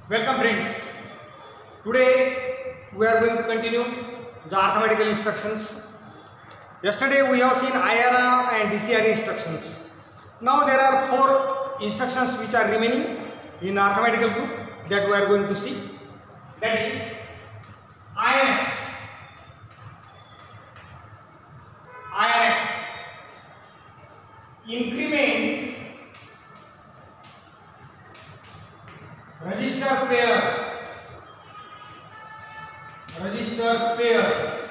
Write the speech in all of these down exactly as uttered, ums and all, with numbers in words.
Welcome friends. Today we are going to continue the arithmetical instructions. Yesterday we have seen I R R and D C R instructions. Now there are four instructions which are remaining in arithmetical group that we are going to see. That is I N X, I N X, increment, register pair, register pair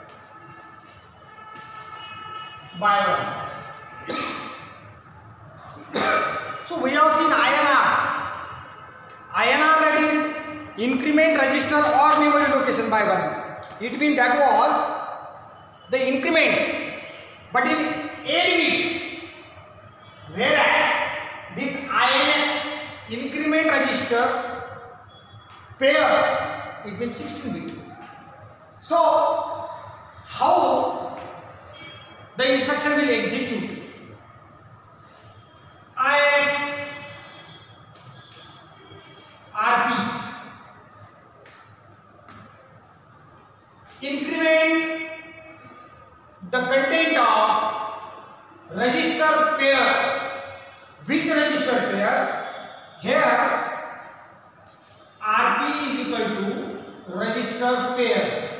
by one. So we have seen I N R. I N R, that is increment, register or memory location by one. It means that was the increment, but in eight bit, whereas this I N X increment register pair, it means sixteen bit. So how the instruction will execute? I N X R P, increment the content of register pair. Which register pair? Here R P is equal to register pair.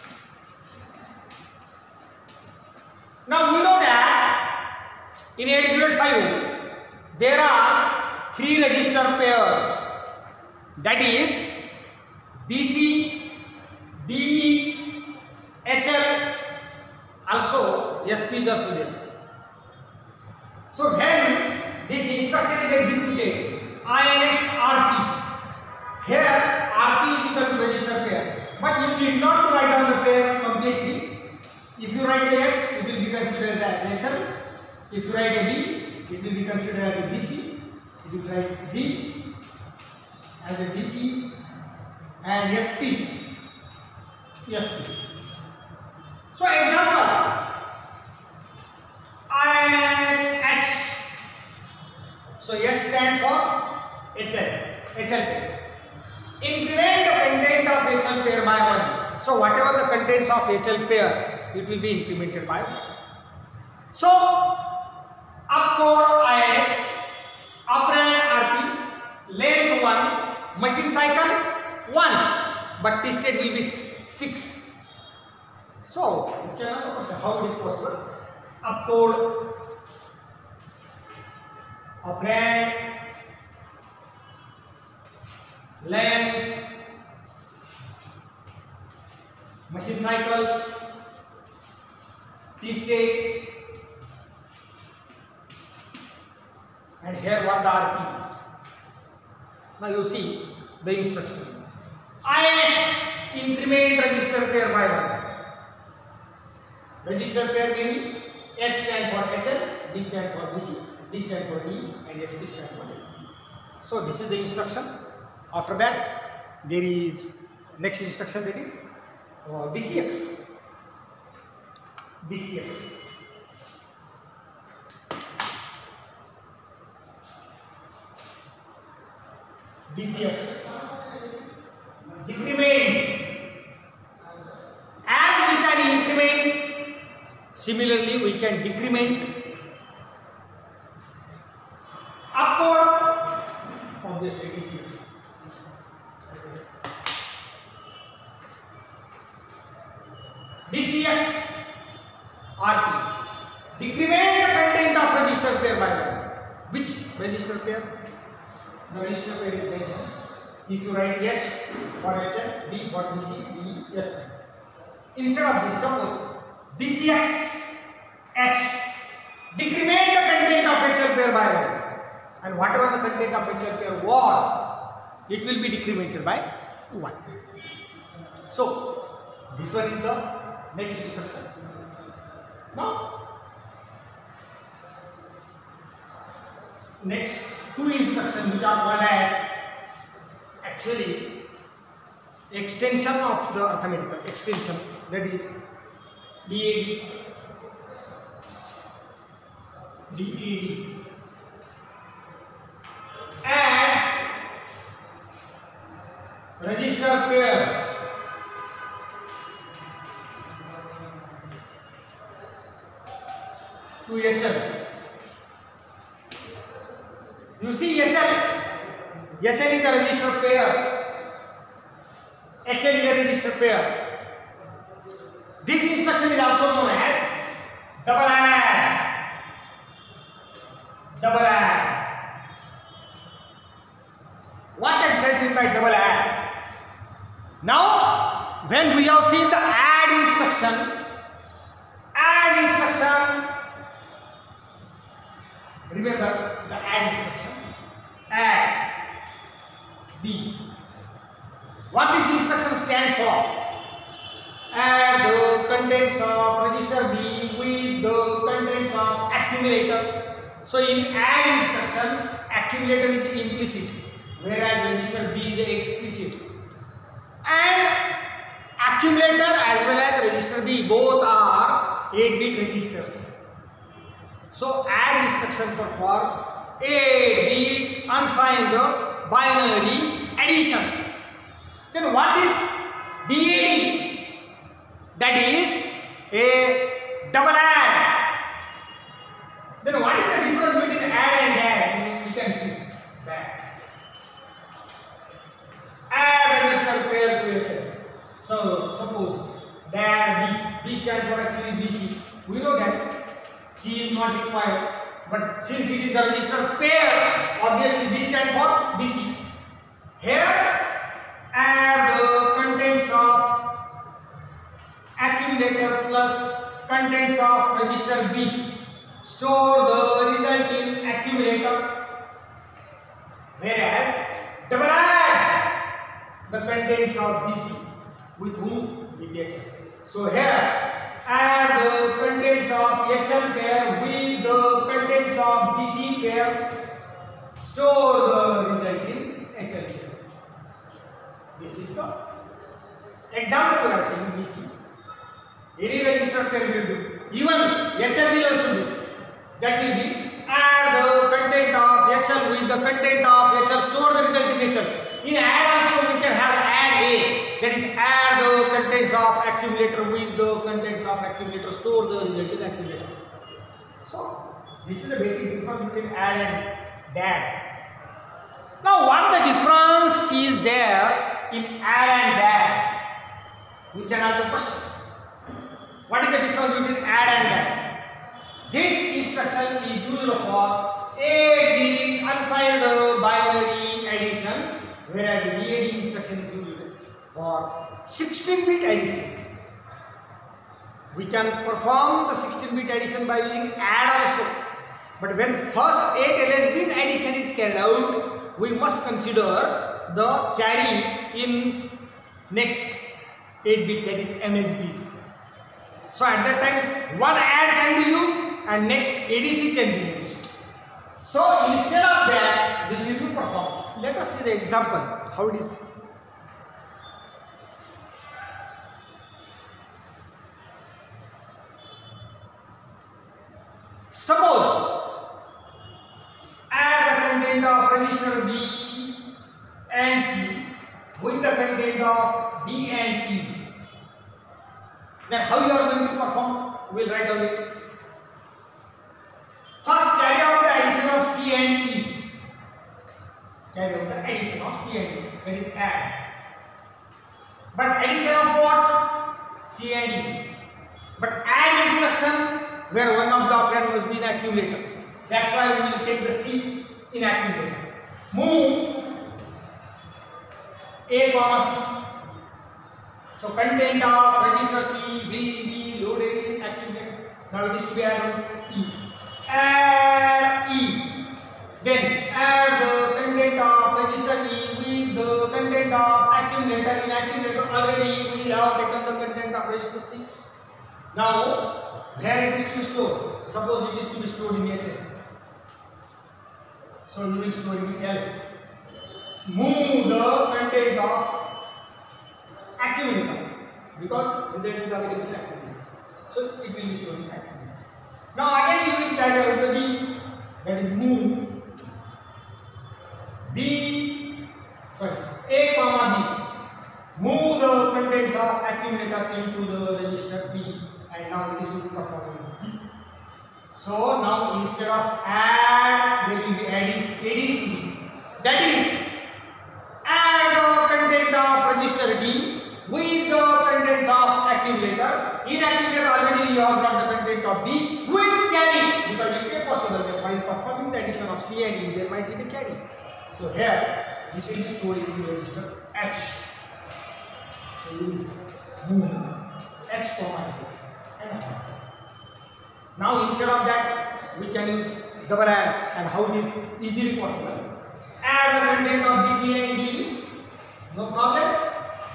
Now we know that in eight zero eight five there are three register pairs, that is B C, D E, H L, also S P is also there. So when this instruction is executed, I N X R P, here R P is equal to register pair, but you need not to write down the pair completely. If you write a X, it will be considered as H L. If you write a B, it will be considered as a B C. If you write D as a D E, and S P, S P. So example, I N X H. So H stand for H L, H L pair. Increment the content of H L pair by one. So whatever the contents of H L pair, it will be incremented by one. So opcode I N X, operand R P, length one, machine cycle one, but T state will be six. So you can ask the question, how it is possible? Opcode, operand, length, machine cycles, T state, and here what the R P is. Now you see the instruction. I N X increment register pair by one. Register pair meaning S stand for H L, D stand for B C, D stand for D, and S P stand for S P. So this is the instruction. After that there is next instruction, that is uh, B C X. B C X. B C X. Decrement. As we can increment, similarly we can decrement. Upward, obviously B C X. B C X R P. Decrement the content of register pair by one. Which register pair? The register pair is mentioned. If you write H for H L, D for B C, D, S. Instead of this, suppose B C X H, decrement the content of H L pair by one, and whatever the content of H L pair was, it will be decremented by one. So this one is the next instruction. Now next two instructions which are called as actually extension of the arithmetical extension, that is D A D, D A D, and register pair to H L. You see H L, H L is a register pair, H L is a register pair. This instruction is also known as double add, double add. What exactly mean by double add? Now, when we have seen the add instruction, add instruction, remember the add instruction, add B. What this instruction stand for? Add the contents of register B with the contents of accumulator. So in add instruction, accumulator is implicit, whereas register B is explicit. And accumulator as well as register B both are eight bit registers. So add instruction perform eight bit unsigned binary addition. Then what is D A D? That is a double add. Then what is the difference between add and add? You can see that. Add register pair to H L. So suppose that B, B stands for actually B C. We know that C is not required, but since it is the register pair, obviously B stands for B C. Here add the contents of accumulator plus contents of register B. Store the result in accumulator. Whereas double add the contents of B C. With whom? With H L. So here add the contents of H L pair with the contents of B C pair. Store the result in H L pair. This is the example we are saying B C. Any register pair will do. Even H L will also do. That will be add the content of H L with the content of H L. Store the result in H L. In add also we can have add A. That is add the contents of accumulator with the contents of accumulator. Store the result in accumulator. So this is the basic difference between add and dad. Now what the difference is there in add and dad? We can ask the question. What is the difference between add and dad? This instruction is used for eight bit unsigned binary addition, whereas the D A D instruction is used for sixteen bit addition. We can perform the sixteen bit addition by using add also. But when first eight L S B's addition is carried out, we must consider the carry in next eight bit, that is M S B's. So at that time one add can be used and next A D C can be used. So instead of that, this will be performed. Let us see the example how it is. Suppose add the content of register B and C with the content of D and E. Then how you are going to perform? We will write down it. First carry out the addition of C and E. Carry out the addition of C and E. That is add. But addition of what? C and E. But add instruction where one of the operand must be in accumulator. That's why we will take the C in accumulator. Move A comma C. So content of register C will be loaded in accumulator. Now it is to be added with E. Add E. Then add the content of register E with the content of accumulator. In accumulator already we have taken the content of register C. Now where it is to be stored? Suppose it is to be stored in H L. So you will store it in L. Move the content of accumulator because result is available in accumulator. So it will be stored in accumulator. Now again you will carry out the B, that is move B, sorry, A comma B. contents of accumulator into the register B, and now it is to be performed in B. So now instead of add, there will be A D C. That is, add the content of register D with the contents of accumulator. In accumulator already you have got the content of B with carry, because it is possible that while performing the addition of C and E there might be the carry. So here this will be stored in the register H. So you will move H comma here and hot. Now instead of that we can use double add, and how it is easily possible. Add the content of B, C and D, no problem.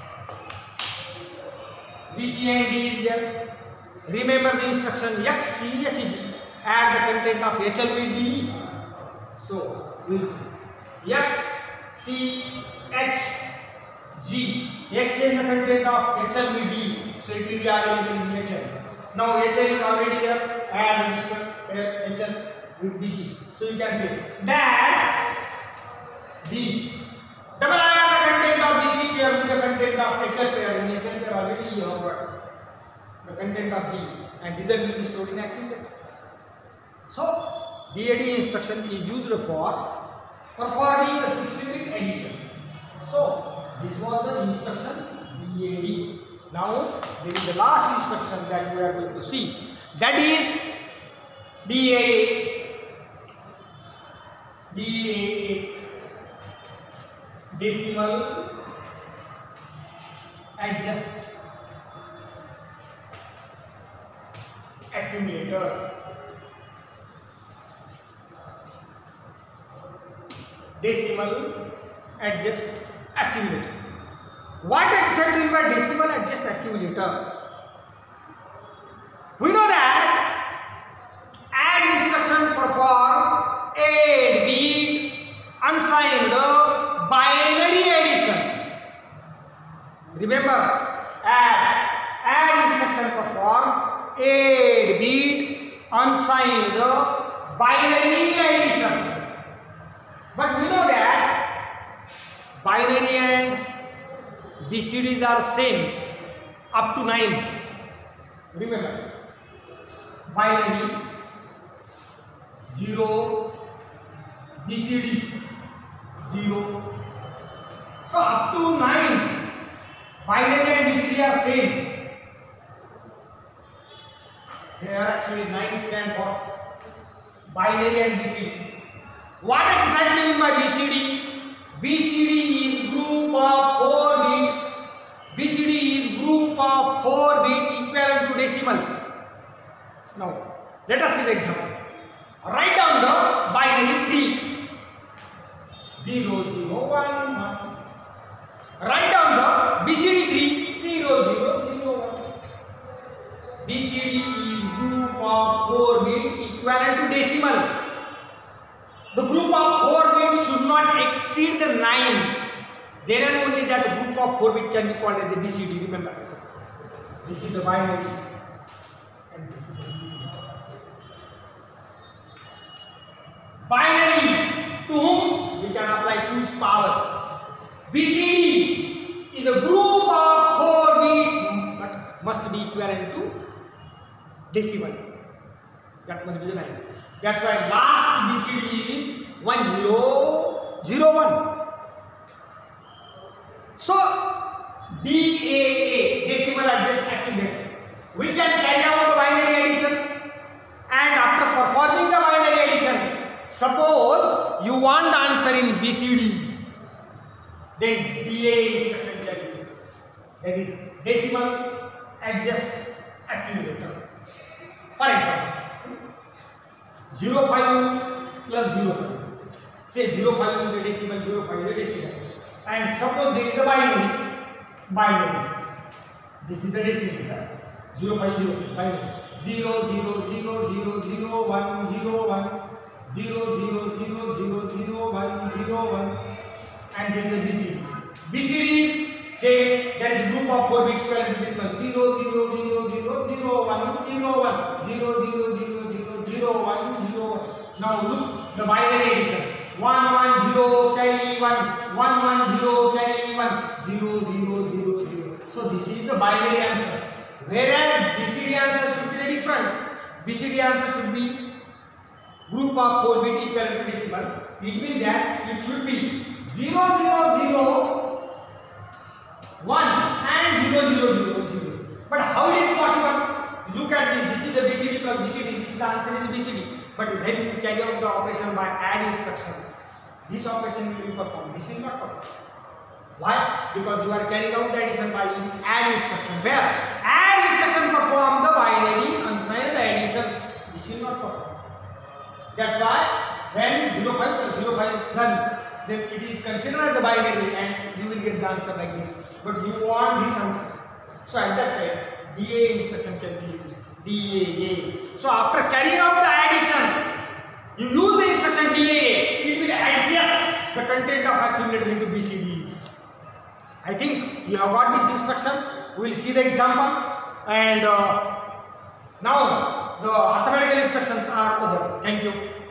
B, C and D is there. Remember the instruction X, C, H, G. Add the content of H L with D. So we will see X, C, H, G. Exchange the content of H L with D. So it will be available in H L. Now H L is already there. Add register H L with B C. So you can say that B. Double add the content of B C pair with the content of H L pair. In H L pair already you have got the content of D, and result will be stored in accumulator. So D A D instruction is used for performing the sixteen bit addition. So this was the instruction D A D. Now there is the last instruction that we are going to see. That is D A A. D A A. Decimal adjust accumulator. Decimal adjust accumulator. What exactly by decimal adjust accumulator? We know that add instruction perform eight bit unsigned binary addition. Remember, add add instruction perform eight bit unsigned binary addition. But we know that binary and B C Ds are same up to nine. Remember, binary zero, B C D zero. So up to nine, binary and B C D are same. Here actually nine stand for binary and B C D. What exactly mean by B C D? B C D is group of four bit. B C D is group of four bit equivalent to decimal. Now let us see the example. Write down the binary three. zero, zero, one, one. Write down the B C D three. zero, zero, zero, one. B C D is group of four bit equivalent to decimal. The group of four bits should not exceed the nine. Then and only that the group of four bit can be called as a B C D. Remember, this is the binary and this is the B C D. Binary, to whom we can apply two's power. B C D is a group of four bit, but must be equivalent to decimal. That must be the nine. That's why last B C D is one zero zero one. So D A A, decimal adjust accumulator. We can carry out the binary addition, and after performing the binary addition, suppose you want the answer in B C D, then D A A instruction can be used. That is decimal adjust accumulator. For example, zero five plus zero five. Say zero five is a decimal, zero five is a decimal. And suppose there is a binary. Binary. This is the decimal. zero five zero binary. zero zero zero zero zero one zero one zero zero zero zero zero one zero one, and there is a B C D. B C D is same. That is group of four bit equivalent to decimal. zero zero zero zero zero one zero one zero zero zero zero zero one zero one. Now look the binary addition. one one zero carry one, one one zero carry one, zero zero zero zero. So So this is the binary answer. Whereas B C D answer should be the different. B C D answer should be group of four bit equivalent to decimal. It means that it should be zero zero zero one and zero zero zero zero. But how it is possible? Look at this. This is the B C D plus B C D. This is the answer is B C D. But when you carry out the operation by add instruction, this operation will be performed. This will not perform. Why? Because you are carrying out the addition by using add instruction. Where add instruction perform the binary unsigned addition. This will not perform. That's why when zero five plus zero five is done, then it is considered as a binary and you will get the answer like this. But you want this answer. So at that time, D A A instruction can be used. D A A. So after carrying out the addition, you use the instruction D A A. It will adjust the content of accumulator into B C Ds. I think you have got this instruction. We will see the example. And uh, now the arithmetical instructions are over. Thank you.